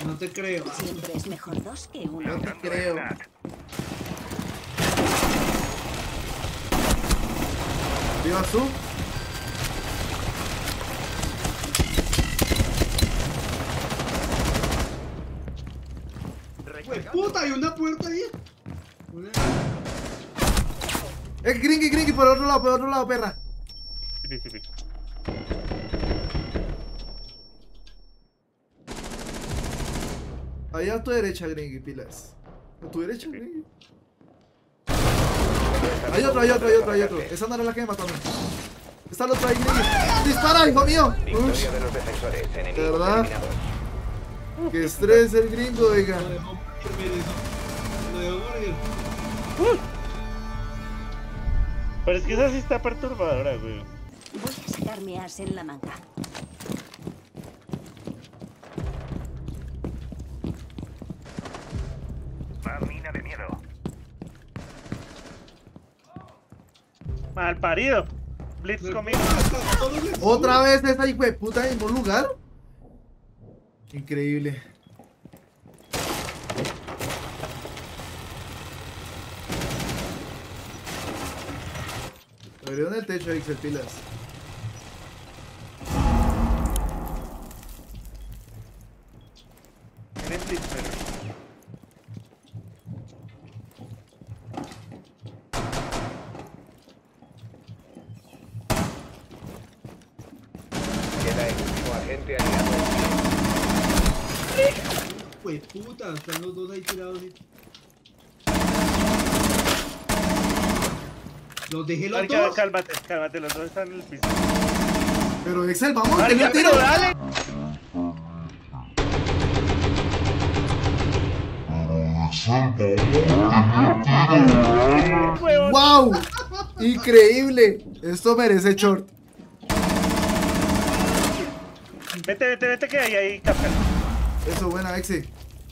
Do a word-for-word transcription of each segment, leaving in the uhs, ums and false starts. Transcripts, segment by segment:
No te creo. Siempre es mejor dos que uno. No te creo. ¿Viva tú? Pues puta, hay una puerta ahí. Una... Eh, gringy, gringy, por otro lado, por otro lado, perra. Sí, sí, sí. Ahí a tu derecha, gringy, pilas. A tu derecha, gringy. Hay otro, hay otro, hay otro, hay otro. Esa no era la que me mató a mí. Está el otro ahí, gringy. ¡Dispara, hijo mío! Ush. Victoria de los defensores, enemigos ¿Verdad? eliminados. ¡Qué estrés el gringo, oiga! Lo dejó morir, mire, Lo dejó morir. Pero es que esa sí está perturbadora, güey. Voy a sacarme as en la manga. Más mina de miedo. Mal parido. Blitz conmigo. ¿Otra vez esa hijo de puta en un lugar? Increíble. Abrieron el techo, Excel, pilas. Tienen Blitz, pero... Queda el último agente aliado. Pues puta, están los dos ahí tirados. ¿Sí? Los dejé los Marica, dos. cálmate, cálmate, los dos están en el piso. Pero Excel, vamos, que Marica, le tiro. pero dale. Huevón. ¡Wow! Increíble. Esto merece short. Vete, vete, vete, que hay ahí, capitán. Eso, buena, Excel.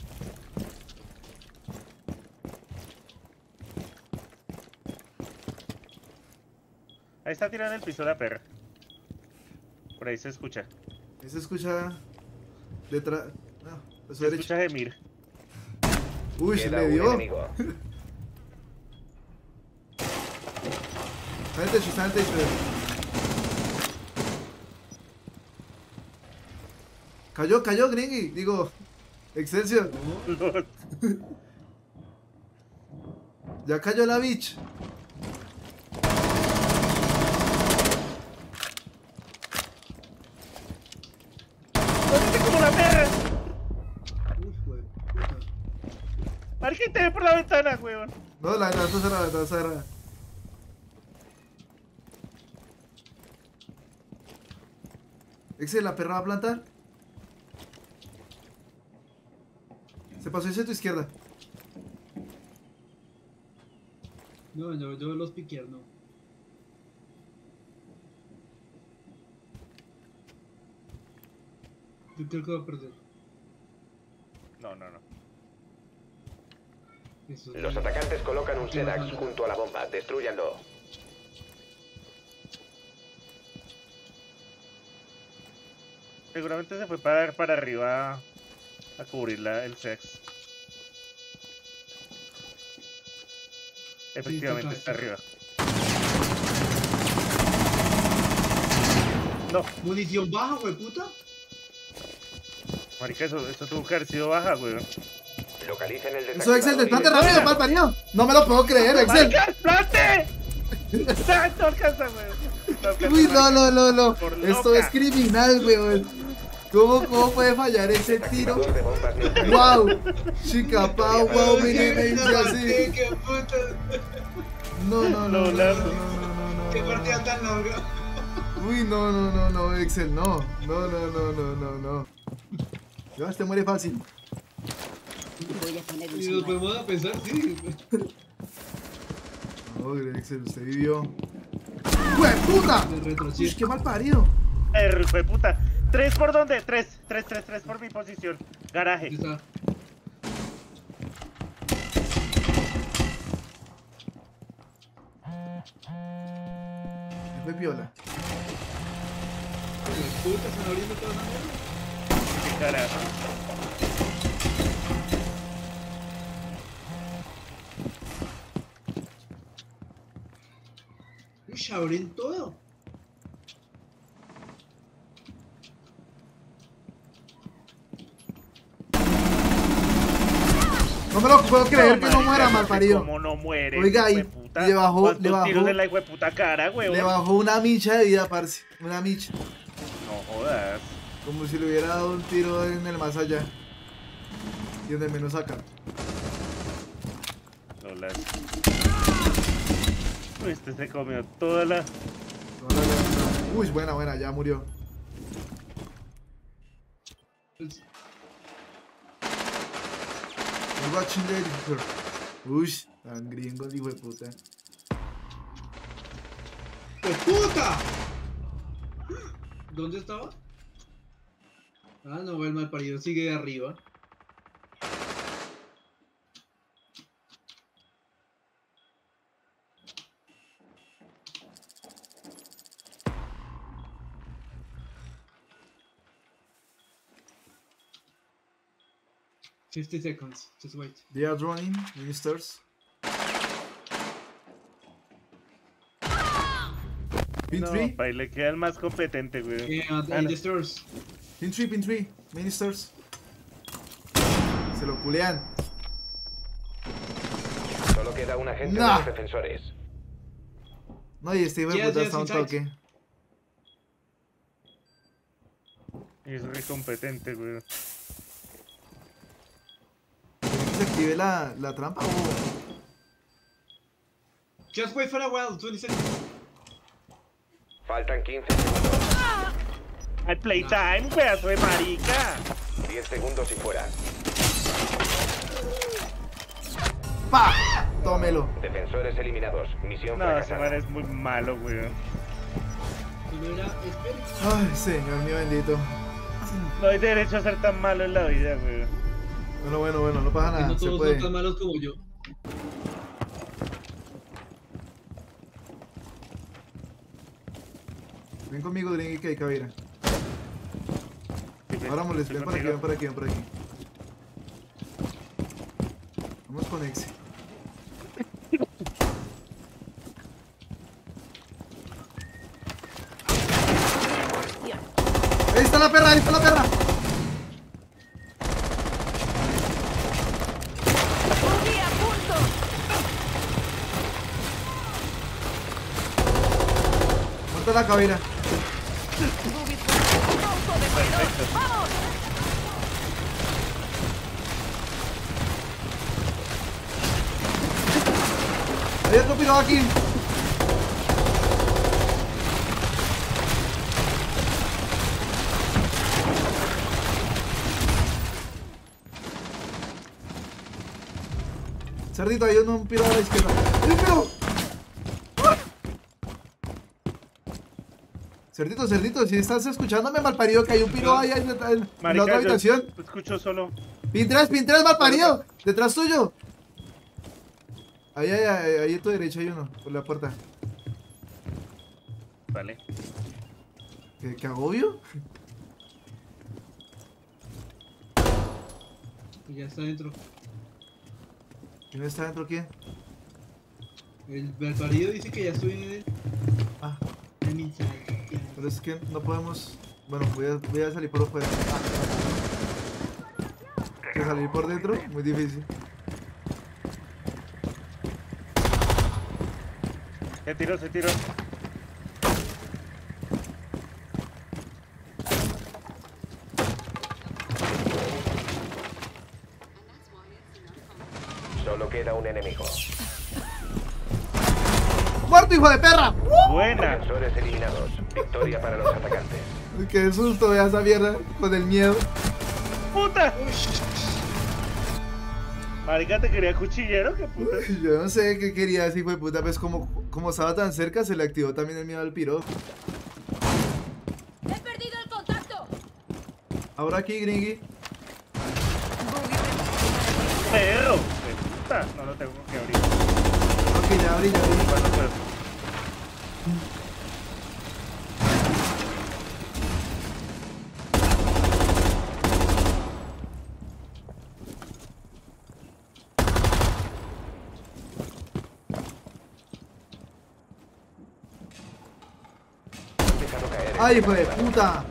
Ahí está tirando el piso la perra. Por ahí se escucha. Ahí se escucha detrás. No, eso Se derecha. escucha gemir. Uy, se Queda le un dio. enemigo. Está en el techo, está en el techo. Cayó, cayó, Gringy. Digo, Excelsior. Ya cayó la bitch. ¡Córrete como una perra! Uf, güey, puta. Marica, te ve por la ventana, weón. No, la ventana está cerrada, la ventana está cerrada. Excel, ¿la perra va a plantar? Se pasó hacia tu izquierda. No, yo, yo los piquear, no. Yo creo que va a perder. No, no, no. Eso Los es- atacantes colocan un Sedax junto a la bomba. Destrúyanlo. Seguramente se fue para, para arriba a cubrir la, el sex. Efectivamente, Sí, está total. arriba. No, Munición baja, güey, puta. marica, eso, eso tuvo que haber sido baja, weón. Localicen el Eso, Excel, desactivador y desplante rápido, mal parido. No me lo puedo creer, Excel. ¡Marica, plante! No alcanza, weón. No alcanza, Uy, no, marica. no, no, no. Por Esto loca. es criminal, weón. ¿Cómo, cómo puede fallar ese tiro? desactivador de bombas neutrales. Wow. Chica, pau, wow, mi Qué nena, así. qué puta. No, no, no, no, no, no, no, Qué no, partida no. tan larga. Uy, no, no, no, no, Excel, no. No, no, no, no, no, no. Ya, este muere fácil. Voy a poner un Y nos señal. podemos a pensar, sí. No, Excel, usted vivió. ¡Jue puta! De Uy, retroceso. qué mal parido. Er, fue puta. ¿Tres por dónde? Tres, tres, tres, tres por mi posición. Garaje. Aquí está. Fue piola. Puta, están abriendo toda la mierda. Qué carajo. Uy, abren todo. No me lo puedo creer que no muera, marica, malparido. ¿Cómo no muere? Oiga, y hijueputa? le bajó- ¿Cuántos le bajó- tiros en la hijueputa cara, weón? Le bajó una micha de vida, parce. Una micha. No jodas. Como si le hubiera dado un tiro en el más allá. Y donde menos saca. Lolas. Uy, este se comió toda la... No, no, no, no. Uy, buena, buena, ya murió. Pues, I'm watching the editor. Uy, tan gringo el hijo de puta. ¡Pues puta! ¿Dónde estaba? Ah, no, el malparido sigue de arriba. fifty seconds, just wait. They are running, ministers. Pin No, three, pa' ahí le queda el más competente, weón. Eh, uh, Ah, in no. the stairs. pin three, pin three, ministers. Se lo culean. Solo queda un agente Nah. de los defensores. No, y este hijo de Yes, puta yes, está un inside. toque. Es re competente, weón. ¿Se active la, la trampa o...? Just wait for a while, twenty seconds. Faltan quince segundos. ¡Al playtime, pedazo de marica! diez segundos y fuera. ¡Pa! Tómelo. Defensores eliminados. Misión No, ese fracasada. man es muy malo, weón. Solo era, espere. Ay, señor mío bendito. No hay derecho a ser tan malo en la vida, weón. Bueno, bueno, bueno, no pasa Que nada, no se todos puede. son tan malos como yo. Ven conmigo, Dringy, que hay cabina. Sí, ven, Ahora moles, estoy ven por aquí, contigo. ven por aquí, ven por aquí. Vamos con Exe. Ahí está la perra, ahí está la perra. ¡Buggy a punto! Muerta la cabina. ¡Buggy punto! ¡Auto de corredor! ¡Vamos! Hay otro piro aquí. Cerdito, hay uno, un piro a la izquierda. ¡Hay un piro! ¡Ah! Cerdito, cerdito, si estás escuchándome, malparido, que hay un piro ahí en, en- en la Marica, otra yo habitación. escucho solo. Pin tres, pin tres, malparido. Detrás tuyo. Ahí, ahí, ahí, ahí a tu derecha hay uno, por la puerta. Vale. ¿Qué, qué agobio? Ya está dentro. ¿Quién está dentro? ¿Quién? El malparido dice que ya estoy en el, Ah, en mi inside. Ya. pero es que no podemos... Bueno, voy a, voy a salir por afuera. Que salir por dentro, muy difícil. Se tiró, se tiró. Solo queda un enemigo. ¡Muerto, hijo de perra! Buena. Defensores eliminados. Victoria para los atacantes. Uy, qué susto, vea esa mierda con el miedo. ¡Puta! Marica, ¿te quería cuchillero? ¿Qué puta? Yo no sé qué quería ese hijo de puta, pues como, como estaba tan cerca, se le activó también el miedo al piro. ¡He perdido el contacto! Ahora aquí, Gringy. ¡Perro! ¡Qué puta! No lo tengo que abrir. Ok, ya abrí, ya abrí. Bueno, pero... ¡Ay, hijo de puta!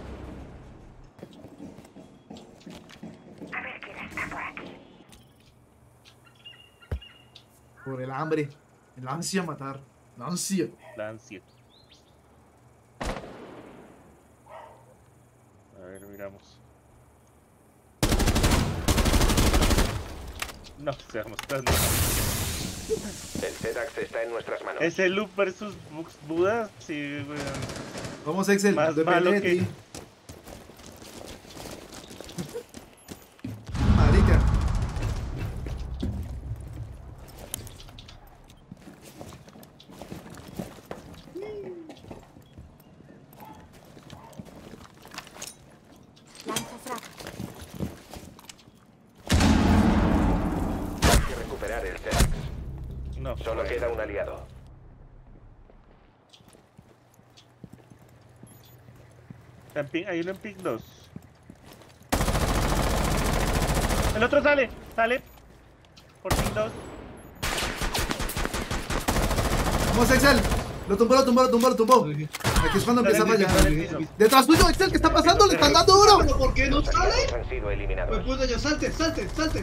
Por el hambre. El ansia a matar. La ansia. La ansia. A ver, miramos. No, seamos tan... El Zedax está en nuestras manos. Ese Loop versus Bux Buda, sí, weón. Vamos, Excel. Más Depende malo de que- ti. Marica. Lanza frag. Hay que recuperar el Zedax. No, Solo joder. queda un aliado. En pin- Hay uno en Pink dos. El otro sale, sale. Por Pink dos. Vamos, Excel. Lo tumbó, lo tumbó, lo tumbó, lo tumbó. Aquí es cuando empieza a Dale, fallar. dale, dale. Detrás tuyo, Excel, ¿qué está pasando? Le están dando duro. ¿Pero por qué no Los sale? aliados han sido eliminados. Pues puta, yo salte, salte, salte.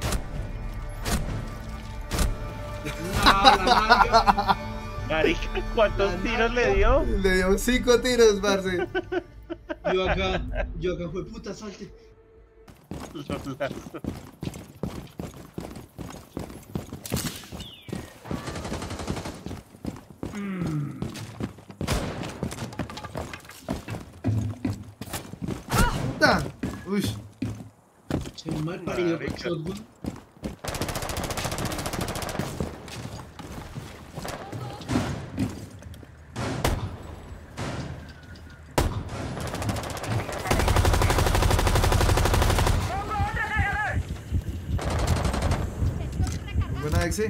No, la marca. Marica, ¿cuántos La tiros nalga. le dio? Le dio cinco tiros, parce. Yo acá, yo acá, fue puta, salte. Los lazo. Puta. Uy. Se mal parido con Marica. shotgun. Buena, Excel.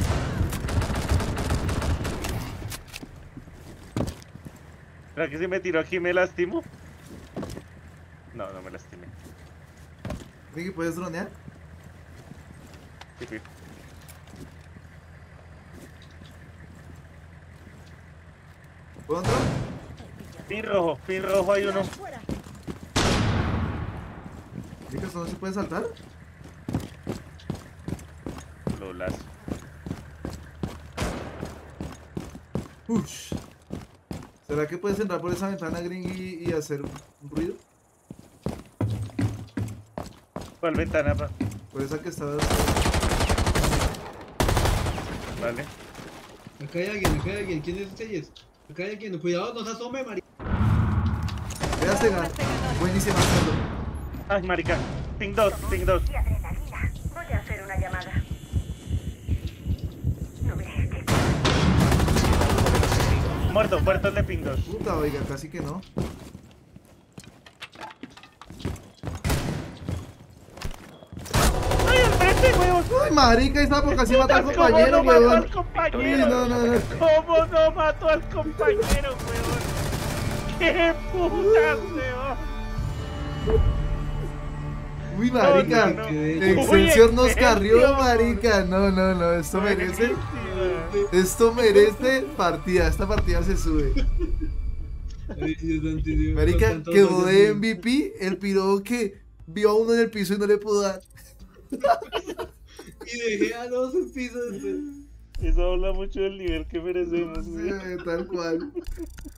¿Será que si me tiró aquí me lastimo? No, no me lastimé. Ricky, ¿puedes dronear? Sí, sí. ¿Puedo entrar? Pin rojo, pin rojo hay uno. Ricky, ¿esto no se puede saltar? Lo lazo. Ush. ¿Será que puedes entrar por esa ventana, Gringy, y hacer un ruido? ¿Cuál ventana, pa? Por esa que está... Vale. Acá hay alguien, acá hay alguien. ¿Quién es ustedes? Acá hay alguien. Cuidado, no se asome, marica. Veas cegar. Buenísima, cerdo. Ay, marica. Ping dos, ping dos. Y adrenalina. Voy a hacer una llamada. No me dejes. Muerto, muerto el de ping dos. Puta, oiga, casi que no. ¡Ay, al frente, huevón! Ay, marica, esta porque así mata al ¿Cómo compañero, no mató weón. al compañero? Uy, no, no, no. ¿Cómo no mató al compañero, huevón? ¡Qué putas, huevón! Uy, marica. No, no, no. Excelsior Uy, nos Excelsior. carrió, marica. No, no, no. Esto merece. Buenísima. Esto merece partida. Esta partida se sube. Ay, Dios santo, Dios, Marica, con tantos quedó ojos, de Dios. M V P el piro que vio a uno en el piso y no le pudo dar. Y dejé a dos en piso después. Eso habla mucho del nivel que merecemos, güey. Eh, Tal cual.